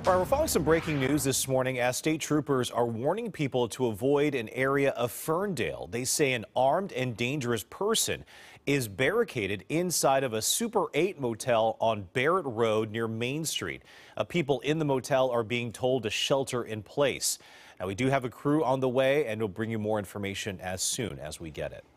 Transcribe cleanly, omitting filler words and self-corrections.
All right, we're following some breaking news this morning as state troopers are warning people to avoid an area of Ferndale. They say an armed and dangerous person is barricaded inside of a Super 8 motel on Barrett Road near Main Street. People in the motel are being told to shelter in place. Now, we do have a crew on the way, and we'll bring you more information as soon as we get it.